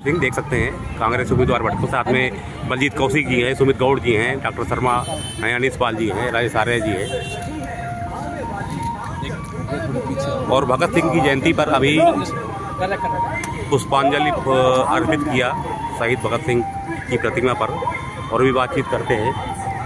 सिंह देख सकते हैं कांग्रेस उम्मीदवार भट्टल, साथ में बलजीत कौशिक जी हैं, सुमित गौड़ जी हैं, डॉक्टर शर्मा अनिस पाल जी हैं, राजेश आर्य जी हैं। और भगत सिंह की जयंती पर अभी पुष्पांजलि अर्पित किया शहीद भगत सिंह की प्रतिमा पर, और भी बातचीत करते हैं।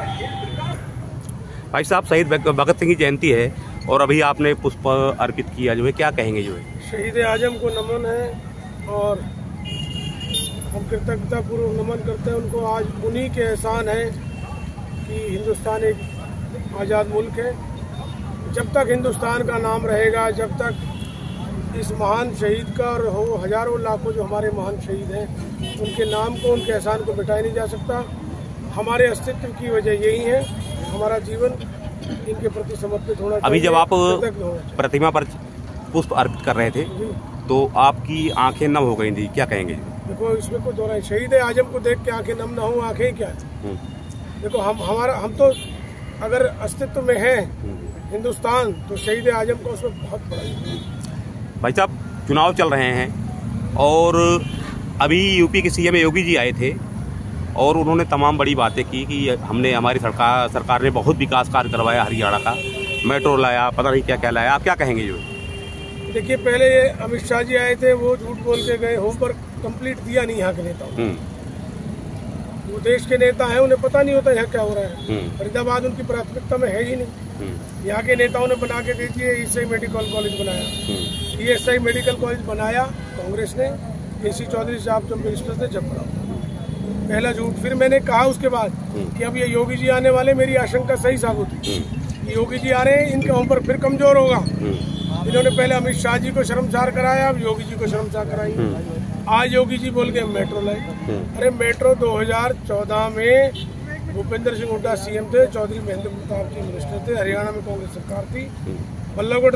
भाई साहब, शहीद भगत सिंह की जयंती है और अभी आपने पुष्प अर्पित किया, जो है क्या कहेंगे? जो है शहीद आजम को नमन है और हम कृतज्ञता पूर्वक नमन करते हैं उनको। आज उन्हीं के एहसान है कि हिंदुस्तान एक आज़ाद मुल्क है। जब तक हिंदुस्तान का नाम रहेगा, जब तक इस महान शहीद का, और हो हजारों लाखों जो हमारे महान शहीद हैं, उनके नाम को, उनके एहसान को मिटाया नहीं जा सकता। हमारे अस्तित्व की वजह यही है। हमारा जीवन इनके प्रति समर्पित होना चाहिए। अभी जब आप प्रतिमा पर पुष्प अर्पित कर रहे थे तो आपकी आंखें नम हो गई थी, क्या कहेंगे? देखो, इसमें कोई दोहराई, शहीद आजम को देख के आंखें नम ना हो, आंखें क्या है? देखो, हम तो अगर अस्तित्व में है हिंदुस्तान, तो शहीद आजम का उसमें बहुत बड़ा। भाई साहब, चुनाव चल रहे हैं और अभी यूपी के सीएम योगी जी आए थे और उन्होंने तमाम बड़ी बातें की कि हमने, हमारी सरकार ने बहुत विकास कार्य करवाया, हरियाणा का मेट्रो लाया, पता नहीं क्या क्या लाया। आप क्या कहेंगे? जो देखिए, पहले ये अमित शाह जी आए थे, वो झूठ बोल के गए, होमवर्क कंप्लीट दिया नहीं यहाँ के नेताओं। वो देश के नेता हैं, उन्हें पता नहीं होता यहाँ क्या हो रहा है। फरीदाबाद उनकी प्राथमिकता में है ही नहीं। यहाँ के नेताओं ने बना के दे दिए, ईएसआई मेडिकल कॉलेज बनाया। ईएसआई मेडिकल कॉलेज बनाया कांग्रेस ने, केसी चौधरी साहब जो मिनिस्टर थे जब बनाया। पहला झूठ। फिर मैंने कहा उसके बाद कि अब ये योगी जी आने वाले, मेरी आशंका सही साबित हुई। योगी जी आ रहे हैं, इनका होमवर्क फिर कमजोर होगा। इन्होंने पहले अमित शाह जी को शर्मसार कराया, अब योगी जी को शर्मसार कराई। आज योगी जी बोल के मेट्रो लाए। अरे मेट्रो 2014 में भूपेंद्र सिंह हुड्डा सीएम थे, चौधरी महेंद्र प्रताप जी मिनिस्टर थे, हरियाणा में कांग्रेस सरकार थी, बल्लभगढ़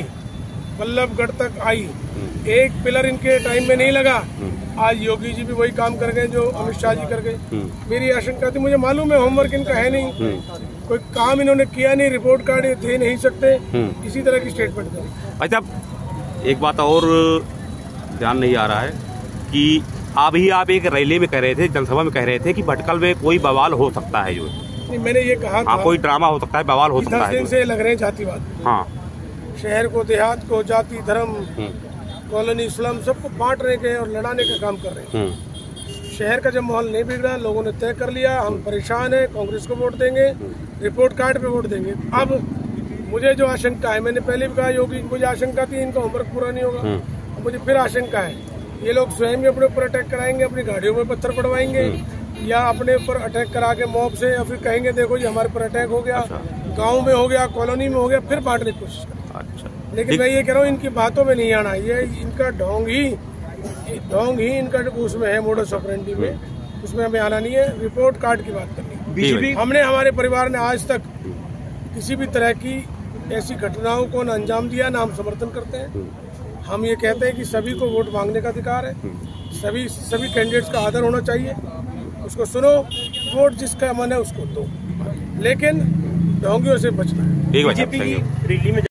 तक आई, एक पिलर इनके टाइम में नहीं लगा। आज योगी जी भी वही काम कर गए जो अमित शाह जी कर गए। मेरी आशंका थी, मुझे मालूम है होमवर्क इनका है नहीं, कोई काम इन्होंने किया नहीं, रिपोर्ट कार्ड दे नहीं सकते, इसी तरह की स्टेटमेंट करें। अच्छा, एक बात और ध्यान नहीं आ रहा है कि अभी आप एक रैली में कह रहे थे, जनसभा में कह रहे थे कि भटकल में कोई बवाल हो सकता है। जो नहीं, मैंने ये कहा था, कोई ड्रामा हो सकता है, बवाल हो सकता है। 10 दिन से लग रहे हैं जातिवाद। हाँ, शहर को, देहात को, जाति, धर्म, कॉलोनी, स्लम, सबको बांटने के और लड़ाने का काम कर रहे हैं। शहर का जब माहौल नहीं बिगड़ा, लोगों ने तय कर लिया हम परेशान हैं, कांग्रेस को वोट देंगे, रिपोर्ट कार्ड पे वोट देंगे। अब मुझे जो आशंका है, मैंने पहले भी कहा योगी, मुझे आशंका थी इनका होमवर्क पूरा नहीं होगा। मुझे फिर आशंका है, ये लोग स्वयं ही अपने ऊपर अटैक कराएंगे, अपनी गाड़ियों में पत्थर पड़वाएंगे, या अपने ऊपर अटैक करा के मॉब से, या फिर कहेंगे देखो जी हमारे ऊपर अटैक हो गया, गाँव में हो गया, कॉलोनी में हो गया, फिर बांटने की कोशिश करें। लेकिन मैं ये कह रहा हूँ, इनकी बातों में नहीं आना, ये इनका ढोंग ही इनका उसमें है, मोडस ऑपरेंडी में, उसमें हमें आना नहीं है। रिपोर्ट कार्ड की बात करनी है। हमने, हमारे परिवार ने आज तक किसी भी तरह की ऐसी घटनाओं को न अंजाम दिया, न हम समर्थन करते हैं। हम ये कहते हैं कि सभी को वोट मांगने का अधिकार है, सभी कैंडिडेट्स का आदर होना चाहिए, उसको सुनो, वोट जिसका मन है उसको दो, लेकिन ढोंगियों से बचना है। बीजेपी की रैली में